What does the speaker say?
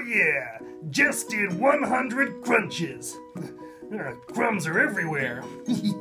yeah, just did 100 crunches. Crumbs are everywhere.